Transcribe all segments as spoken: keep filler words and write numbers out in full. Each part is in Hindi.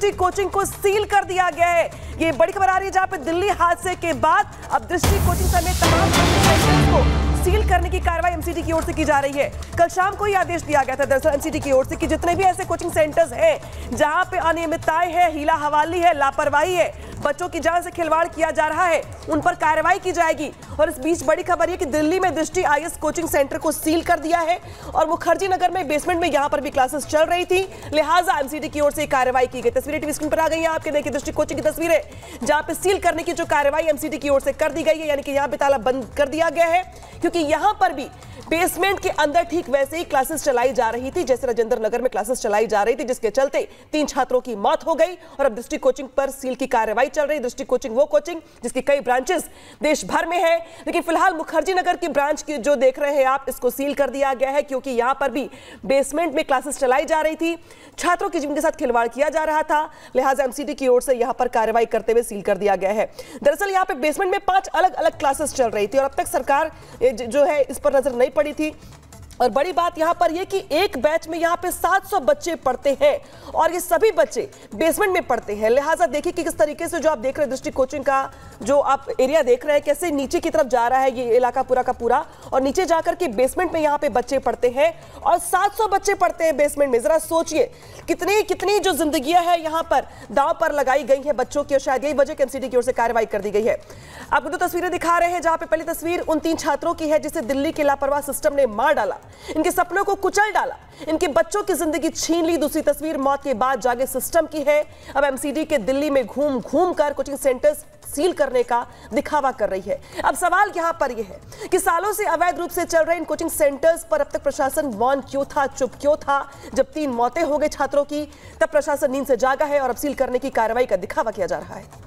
दृष्टि कोचिंग को सील कर दिया गया है। ये बड़ी खबर आ रही है जहां पे दिल्ली हादसे के बाद अब दृष्टि कोचिंग समेत तमाम सेंटर्स को सील करने की कार्रवाई एमसीडी की ओर से की जा रही है। कल शाम को ये आदेश दिया गया था दरअसल एमसीडी की ओर से कि जितने भी ऐसे कोचिंग सेंटर्स हैं जहां पे अनियमितताएं हैं, हीला हवाली है, लापरवाही है, बच्चों की जान से खिलवाड़ किया जा रहा है, उन पर कार्रवाई की जाएगी। और इस बीच बड़ी खबर है कि दिल्ली में दृष्टि आईएएस कोचिंग सेंटर को सील कर दिया है और मुखर्जी नगर में बेसमेंट में यहां पर भी क्लासेस चल रही थी, लिहाजा एमसीडी की ओर से कार्रवाई की गई। तस्वीरें टीवी स्क्रीन पर आ गई हैं आपके, देखिए दृष्टि कोचिंग की तस्वीरें जहां पे सील करने की जो कार्रवाई एमसीडी की ओर से कर दी गई है, यानी कि यहां पे ताला बंद कर दिया गया है क्योंकि यहां पर भी बेसमेंट के अंदर ठीक वैसे ही क्लासेस चलाई जा रही थी जैसे राजेंद्र नगर में क्लासेस चलाई जा रही थी, जिसके चलते तीन छात्रों की मौत हो गई और अब दृष्टि कोचिंग पर सील की कार्रवाई चल रही है। दृष्टि कोचिंग वो कोचिंग जिसकी कई ब्रांचेस देश भर में है, लेकिन फिलहाल मुखर्जी नगर की ब्रांच की जो देख रहे हैं आप, इसको सील कर दिया गया है क्योंकि यहां पर भी बेसमेंट में क्लासेस चलाई जा रही थी, छात्रों के जीवन के साथ खिलवाड़ किया जा रहा था, लिहाजा एमसीडी की ओर से यहां पर कार्रवाई करते हुए सील कर दिया गया है। दरअसल यहां पे बेसमेंट में पांच अलग अलग क्लासेस चल रही थी और अब तक सरकार जो है इस पर नजर नहीं पड़ी थी। और बड़ी बात यहां पर यह कि एक बैच में यहां पे सात सौ बच्चे पढ़ते हैं और ये सभी बच्चे बेसमेंट में पढ़ते हैं, लिहाजा देखिए कि किस तरीके से जो आप देख रहे हैं दृष्टि कोचिंग का जो आप एरिया देख रहे हैं कैसे नीचे की तरफ जा रहा है ये इलाका पूरा का पूरा, और नीचे जाकर के बेसमेंट में यहां पे बच्चे पढ़ते हैं और सात सौ बच्चे पढ़ते हैं बेसमेंट में। जरा सोचिए कितनी कितनी जो जिंदगियां है यहां पर दांव पर लगाई गई है बच्चों की, और शायद यही वजह एमसीडी की ओर से कार्रवाई कर दी गई है। आपको दो तस्वीरें दिखा रहे हैं जहां पे पहली तस्वीर उन तीन छात्रों की है जिसे दिल्ली के लापरवाह सिस्टम ने मार डाला, इनके सपनों को कुचल डाला, इनके बच्चों की जिंदगी छीन ली। दूसरी तस्वीर मौत के बाद जागे सिस्टम की है, अब एमसीडी के दिल्ली में घूम घूम कर कोचिंग सेंटर्स सील करने का दिखावा कर रही है। अब सवाल यहां पर यह है कि सालों से अवैध रूप से चल रहे इन कोचिंग सेंटर्स पर अब तक प्रशासन मौन क्यों था, चुप क्यों था? जब तीन मौतें हो गई छात्रों की तब प्रशासन नींद से जागा है और अब सील करने की कार्रवाई का दिखावा किया जा रहा है।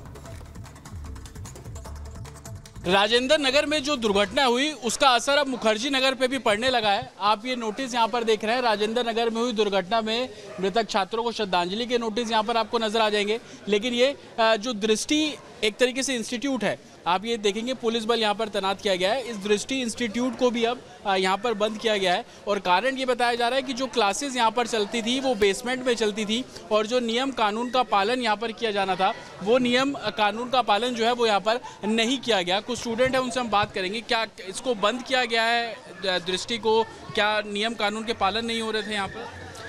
राजेंद्र नगर में जो दुर्घटना हुई उसका असर अब मुखर्जी नगर पे भी पड़ने लगा है। आप ये नोटिस यहाँ पर देख रहे हैं, राजेंद्र नगर में हुई दुर्घटना में मृतक छात्रों को श्रद्धांजलि के नोटिस यहाँ पर आपको नजर आ जाएंगे। लेकिन ये जो दृष्टि एक तरीके से इंस्टीट्यूट है, आप ये देखेंगे पुलिस बल यहाँ पर तैनात किया गया है। इस दृष्टि इंस्टीट्यूट को भी अब यहाँ पर बंद किया गया है और कारण ये बताया जा रहा है कि जो क्लासेस यहाँ पर चलती थी वो बेसमेंट में चलती थी और जो नियम कानून का पालन यहाँ पर किया जाना था वो नियम कानून का पालन जो है वो यहाँ पर नहीं किया गया। कुछ स्टूडेंट है उनसे हम बात करेंगे, क्या इसको बंद किया गया है दृष्टि को, क्या नियम कानून के पालन नहीं हो रहे थे यहाँ पर?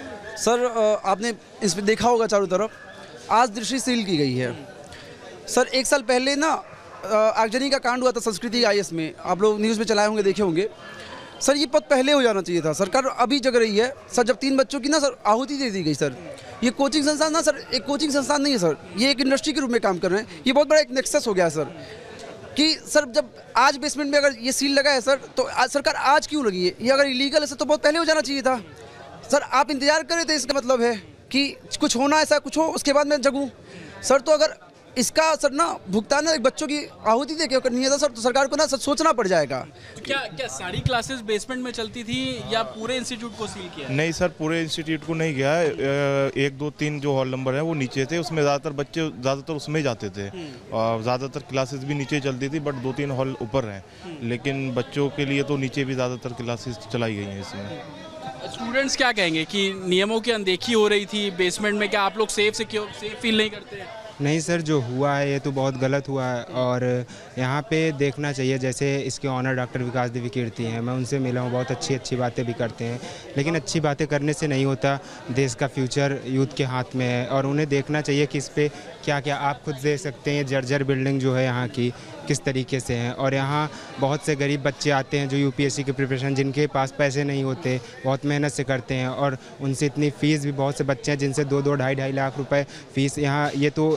सर आपने इस पर देखा होगा चारों तरफ आज दृष्टि सील की गई है। सर एक साल पहले ना आगजनी का कांड हुआ था संस्कृति आईएएस में, आप लोग न्यूज़ में चलाए होंगे, देखे होंगे। सर ये पद पहले हो जाना चाहिए था, सरकार अभी जग रही है। सर जब तीन बच्चों की ना सर आहुति दे दी गई, सर ये कोचिंग संस्थान ना सर एक कोचिंग संस्थान नहीं है सर, ये एक इंडस्ट्री के रूप में काम कर रहे हैं। ये बहुत बड़ा एक नेक्सस हो गया है सर कि सर जब आज बेसमेंट में अगर ये सील लगा है सर तो आज सरकार आज क्यों लगी है? ये अगर इलीगल है सर तो बहुत पहले हो जाना चाहिए था। सर आप इंतजार कर रहे थे, इसका मतलब है कि कुछ होना ऐसा कुछ हो उसके बाद मैं जगूँ सर। तो अगर इसका सर ना भुगतान एक बच्चों की आहुति दे के करनी है था सर तो सरकार को ना सर सोचना पड़ जाएगा। क्या क्या सारी क्लासेस बेसमेंट में चलती थी या पूरे इंस्टीट्यूट को सील किया? नहीं सर, पूरे इंस्टीट्यूट को नहीं किया है। एक दो तीन जो हॉल नंबर है वो नीचे थे, उसमें ज़्यादातर बच्चे ज़्यादातर उसमें जाते थे और ज़्यादातर क्लासेस भी नीचे चलती थी, बट दो तीन हॉल ऊपर हैं, लेकिन बच्चों के लिए तो नीचे भी ज़्यादातर क्लासेस चलाई गई हैं। इसमें स्टूडेंट्स क्या कहेंगे कि नियमों की अनदेखी हो रही थी बेसमेंट में, क्या आप लोग सेफ सिक्योर सेफ फील नहीं करते हैं? नहीं सर, जो हुआ है ये तो बहुत गलत हुआ है और यहाँ पे देखना चाहिए। जैसे इसके ऑनर डॉक्टर विकास देवी कीर्ति हैं, मैं उनसे मिला हूँ, बहुत अच्छी अच्छी बातें भी करते हैं, लेकिन अच्छी बातें करने से नहीं होता। देश का फ्यूचर यूथ के हाथ में है और उन्हें देखना चाहिए कि इस पर क्या क्या। आप खुद देख सकते हैं जर्जर बिल्डिंग जो है यहाँ की किस तरीके से हैं और यहाँ बहुत से गरीब बच्चे आते हैं जो यूपीएससी की प्रिपरेशन, जिनके पास पैसे नहीं होते, बहुत मेहनत से करते हैं और उनसे इतनी फ़ीस भी, बहुत से बच्चे हैं जिनसे दो दो ढाई ढाई लाख रुपए फ़ीस। यहाँ ये तो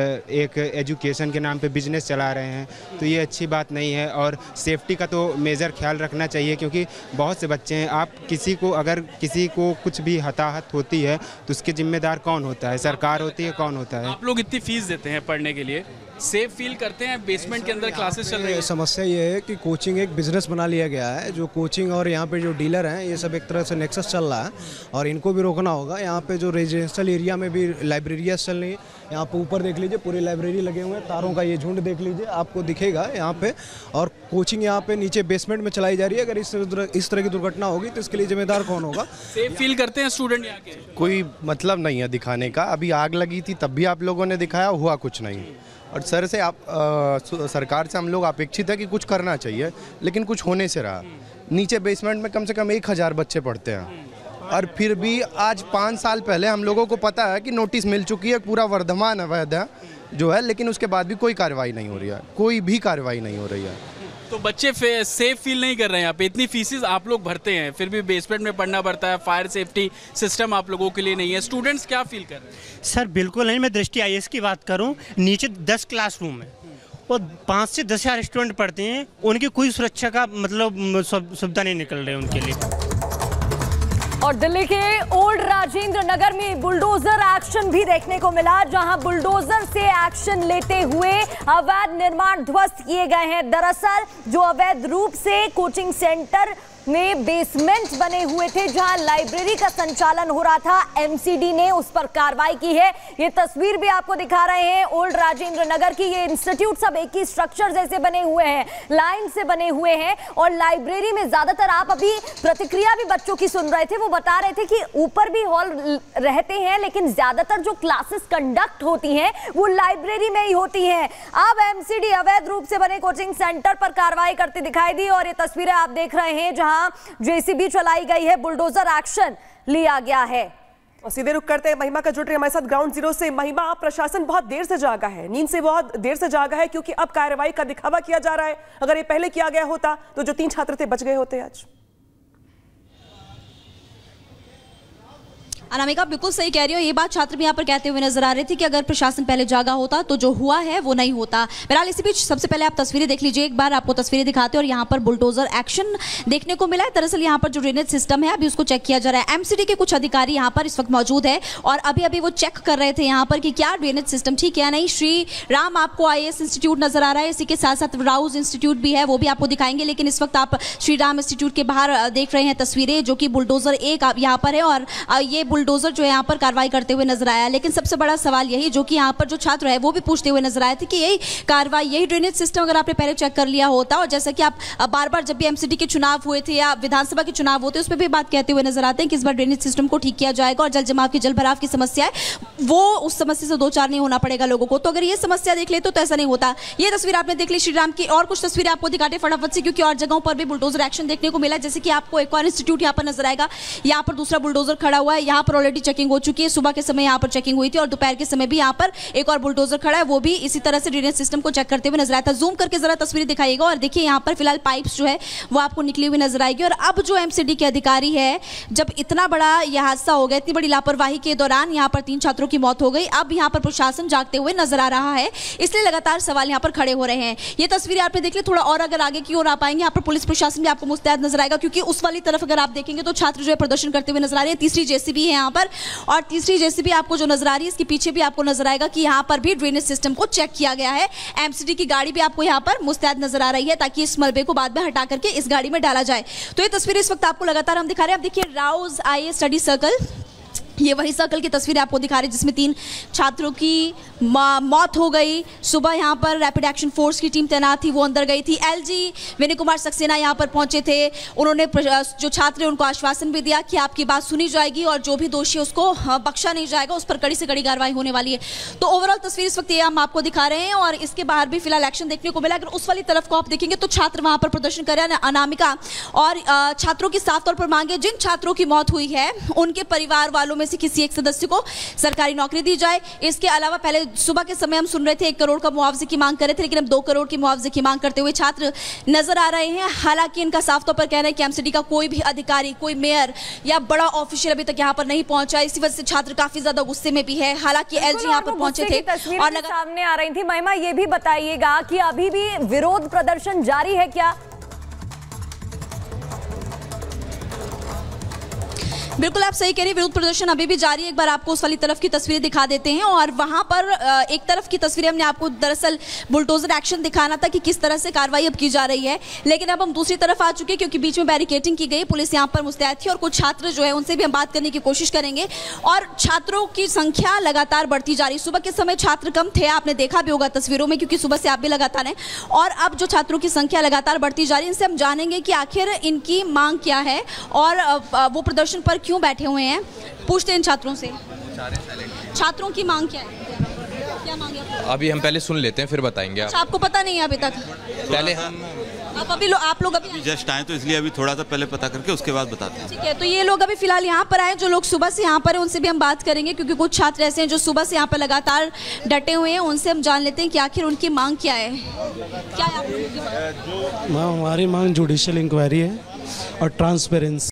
एक एजुकेशन के नाम पे बिजनेस चला रहे हैं, तो ये अच्छी बात नहीं है और सेफ्टी का तो मेजर ख्याल रखना चाहिए क्योंकि बहुत से बच्चे हैं। आप किसी को अगर किसी को कुछ भी हताहत होती है तो उसके जिम्मेदार कौन होता है? सरकार होती है, कौन होता है? आप लोग इतनी फीस देते हैं पढ़ने के लिए, सेफ फील करते हैं? बेसमेंट के अंदर क्लासेस चल रही है। समस्या ये है कि कोचिंग एक बिजनेस बना लिया गया है, जो कोचिंग और यहाँ पे जो डीलर हैं ये सब एक तरह से नेक्सस चल रहा है और इनको भी रोकना होगा। यहाँ पे जो रेजिडेंशियल एरिया में भी लाइब्रेरियाँ चल रही हैं, यहाँ पे ऊपर देख लीजिए पूरी लाइब्रेरी लगे हुए हैं, तारों का ये झुंड देख लीजिए, आपको दिखेगा यहाँ पे। और कोचिंग यहाँ पे नीचे बेसमेंट में चलाई जा रही है। अगर इस इस तरह की दुर्घटना होगी तो इसके लिए जिम्मेदार कौन होगा? सेफ फील करते हैं स्टूडेंट यहाँ के? कोई मतलब नहीं है दिखाने का। अभी आग लगी थी तब भी आप लोगों ने दिखाया, हुआ कुछ नहीं। और सर से आप आ, सरकार से हम लोग अपेक्षित है कि कुछ करना चाहिए, लेकिन कुछ होने से रहा। नीचे बेसमेंट में कम से कम एक हज़ार बच्चे पढ़ते हैं, और फिर भी आज पाँच साल पहले हम लोगों को पता है कि नोटिस मिल चुकी है, पूरा वर्धमान अवैध है जो है, लेकिन उसके बाद भी कोई कार्रवाई नहीं हो रही है, कोई भी कार्रवाई नहीं हो रही है। तो बच्चे सेफ फील नहीं कर रहे हैं यहाँ पे? इतनी फीसेस आप लोग भरते हैं, फिर भी बेसमेंट में पढ़ना पड़ता है, फायर सेफ्टी सिस्टम आप लोगों के लिए नहीं है, स्टूडेंट्स क्या फील कर रहे हैं? सर बिल्कुल नहीं। मैं दृष्टि आई ए एस की बात करूँ, नीचे दस क्लासरूम है और पाँच से दस हज़ार स्टूडेंट पढ़ते हैं, उनकी कोई सुरक्षा का मतलब सुविधा नहीं निकल रही है उनके लिए। और दिल्ली के ओल्ड राजेंद्र नगर में बुलडोजर एक्शन भी देखने को मिला, जहां बुलडोजर से एक्शन लेते हुए अवैध निर्माण ध्वस्त किए गए हैं। दरअसल जो अवैध रूप से कोचिंग सेंटर में बेसमेंट बने हुए थे, जहां लाइब्रेरी का संचालन हो रहा था, एम सी डी ने उस पर कार्रवाई की है। ये तस्वीर भी आपको दिखा रहे हैं ओल्ड राजेंद्र नगर की। ये इंस्टीट्यूट सब एक ही स्ट्रक्चर जैसे बने हुए हैं, लाइन से बने हुए हैं। और लाइब्रेरी में ज्यादातर, आप अभी प्रतिक्रिया भी बच्चों की सुन रहे थे, वो बता रहे थे कि ऊपर भी हॉल रहते हैं, लेकिन ज्यादातर जो क्लासेस कंडक्ट होती हैं वो लाइब्रेरी में ही होती हैं। अब एम सी डी अवैध रूप से बने कोचिंग सेंटर पर कार्रवाई करते दिखाई दी, और ये तस्वीरें आप देख रहे हैं जहां जे सी बी चलाई गई है, बुलडोजर एक्शन लिया गया है। और सीधे रुक करते हैं, महिमा का जुड़ रही है हमारे साथ ग्राउंड जीरो से। महिमा, प्रशासन बहुत देर से जागा है, नींद से बहुत देर से जागा है, क्योंकि अब कार्रवाई का दिखावा किया जा रहा है। अगर ये पहले किया गया होता तो जो तीन छात्र थे बच गए होते आज। अनामिका बिल्कुल सही कह रही हो, ये बात छात्र भी यहाँ पर कहते हुए नजर आ रहे थे कि अगर प्रशासन पहले जागा होता तो जो हुआ है वो नहीं होता। बहरहाल इसी बीच सबसे पहले आप तस्वीरें देख लीजिए, एक बार आपको तस्वीरें दिखाते हैं। और यहाँ पर बुलडोजर एक्शन देखने को मिला है। दरअसल यहाँ पर जो ड्रेनेज सिस्टम है अभी उसको चेक किया जा रहा है। एमसीडी के कुछ अधिकारी यहाँ पर इस वक्त मौजूद है और अभी अभी वो चेक कर रहे थे यहाँ पर कि क्या ड्रेनेज सिस्टम ठीक है या नहीं। श्री राम आपको आई ए एस इंस्टीट्यूट नजर आ रहा है, इसी के साथ साथ राउज इंस्टीट्यूट भी है, वो भी आपको दिखाएंगे। लेकिन इस वक्त आप श्री राम इंस्टीट्यूट के बाहर देख रहे हैं तस्वीरें, जो कि बुलडोजर एक यहाँ पर है और ये बुलडोजर जो है यहाँ पर कार्रवाई करते हुए नजर आया। लेकिन सबसे बड़ा सवाल यही, जो कि यहाँ पर जो छात्र है वो भी पूछते हुए नजर आए थे कि यही कार्रवाई, यही ड्रेनेज सिस्टम अगर आपने पहले चेक कर लिया होता, और जैसा कि आप बार बार जब भी एमसीडी के चुनाव हुए थे या विधानसभा के चुनाव होते उसमें भी बात कहते हुए नजर आते हैं कि इस बार ड्रेनेज सिस्टम को ठीक किया जाएगा और जल जमाव की जल भराव की समस्या है वो उस समस्या से दो चार नहीं होना पड़ेगा लोगों को। तो अगर ये समस्या देख ले तो ऐसा नहीं होता। ये तस्वीर आपने देख ली श्रीराम की, और कुछ तस्वीरें आपको दिखाते फटाफट से, क्योंकि और जगहों पर भी बुलडोजर एक्शन देखने को मिला। जैसे कि आपको एक और इंस्टीट्यूट यहाँ पर नजर आएगा, यहाँ पर दूसरा बुलडोजर खड़ा हुआ है, यहाँ पर ऑलरेडी चेकिंग हो चुकी है। सुबह के समय यहाँ पर चेकिंग हुई थी और दोपहर के समय भी यहाँ पर एक और बुलडोजर खड़ा है, वो भी इसी तरह से ड्रेनेज सिस्टम को चेक करते हुए नजर आया था। जूम करके जरा तस्वीरें दिखाइएगा और देखिए यहाँ पर फिलहाल पाइप्स जो है वो आपको निकली हुई नजर आएगी। और अब जो एमसीडी के अधिकारी है, जब इतना बड़ा यह हादसा हो गया, इतनी बड़ी लापरवाही के दौरान यहाँ पर तीन छात्रों की मौत हो गई, अब यहाँ पर प्रशासन जागते हुए नजर आ रहा है, इसलिए लगातार सवाल यहाँ पर खड़े हो रहे हैं। ये तस्वीरें आपने देख ली, थोड़ा और अगर आगे की ओर आ पाएंगे, यहाँ पर पुलिस प्रशासन भी आपको मुस्तैद नजर आएगा, क्योंकि उस वाली तरफ अगर आप देखेंगे तो छात्र जो है प्रदर्शन करते हुए नजर आ रहे हैं। तीसरी जेसीबी है यहाँ पर, और तीसरी जेसीबी आपको जो नजर आ रही है इसके पीछे भी आपको नजर आएगा कि यहाँ पर भी ड्रेनेज सिस्टम को चेक किया गया है। एमसीडी की गाड़ी भी आपको यहाँ पर मुस्तैद नजर आ रही है ताकि इस मलबे को बाद में हटा करके इस गाड़ी में डाला जाए। तो ये तस्वीर इस वक्त आपको लगातार हम दिखा रहे हैं। आप देखिए Rau's I A study circle, ये वही सर्कल की तस्वीर आपको दिखा रहे हैं जिसमें तीन छात्रों की मौत हो गई। सुबह यहाँ पर रैपिड एक्शन फोर्स की टीम तैनात थी, वो अंदर गई थी। एलजी विनय कुमार सक्सेना यहाँ पर पहुंचे थे, उन्होंने जो छात्र हैं उनको आश्वासन भी दिया कि आपकी बात सुनी जाएगी और जो भी दोषी है उसको बख्शा नहीं जाएगा, उस पर कड़ी से कड़ी कार्रवाई होने वाली है। तो ओवरऑल तस्वीर इस वक्त ये हम आपको दिखा रहे हैं और इसके बाहर भी फिलहाल एक्शन देखने को मिला। अगर उस वाली तरफ को आप देखेंगे तो छात्र वहाँ पर प्रदर्शन कर रहे हैं। अनामिका, और छात्रों की साफ तौर पर मांगे, जिन छात्रों की मौत हुई है उनके परिवार वालों में से किसी एक सदस्य को सरकारी नौकरी दी जाए। इसके अलावा पहले सुबह के समय हम सुन रहे थे एक करोड़ का मुआवजे की मांग कर रहे थे, लेकिन अब दो करोड़ की मुआवजे की मांग करते हुए छात्र नजर आ रहे हैं। हालांकि इनका साफ तौर पर कहना है कि एमसीडी का कोई भी अधिकारी, कोई मेयर या बड़ा ऑफिशियल अभी तक यहाँ पर नहीं पहुंचा, इसी वजह से छात्र काफी ज्यादा गुस्से में भी है। हालांकि एलजी यहाँ पर पहुंचे थे और सामने आ रही थी। महिमा, ये भी बताइएगा कि अभी भी विरोध प्रदर्शन जारी है क्या? बिल्कुल आप सही कह रही हैं, विरोध प्रदर्शन अभी भी जारी है। एक बार आपको उस वाली तरफ की तस्वीरें दिखा देते हैं और वहां पर एक तरफ की तस्वीरें हमने आपको दरअसल बुलडोजर एक्शन दिखाना था कि किस तरह से कार्रवाई अब की जा रही है, लेकिन अब हम दूसरी तरफ आ चुके हैं क्योंकि बीच में बैरिकेडिंग की गई, पुलिस यहाँ पर मुस्तैद थी और कुछ छात्र जो है उनसे भी हम बात करने की कोशिश करेंगे। और छात्रों की संख्या लगातार बढ़ती जा रही है। सुबह के समय छात्र कम थे, आपने देखा भी होगा तस्वीरों में, क्योंकि सुबह से आप भी लगातार हैं, और अब जो छात्रों की संख्या लगातार बढ़ती जा रही है, इनसे हम जानेंगे कि आखिर इनकी मांग क्या है और वो प्रदर्शन पर क्यों बैठे हुए हैं। पूछते हैं इन छात्रों से, छात्रों की मांग क्या है, क्या मांग है? अभी हम पहले सुन लेते हैं फिर बताएंगे। अच्छा, आपको पता नहीं है अभी तक? पहले हम आप अभी लो, आप लोग अभी जस्ट आए तो इसलिए अभी थोड़ा सा पहले पता करके उसके बाद बताते हैं। ठीक है, तो ये लोग अभी फिलहाल यहाँ पर आए, जो लोग सुबह से यहाँ पर हैं उनसे भी हम बात करेंगे, क्योंकि कुछ छात्र ऐसे हैं जो सुबह से यहाँ पर लगातार डटे हुए हैं। उनसे हम जान लेते हैं कि आखिर उनकी मांग क्या है। क्या है आप लोगों की मांग? हमारी मांग जुडिशियल इंक्वायरी है और ट्रांसपेरेंसी।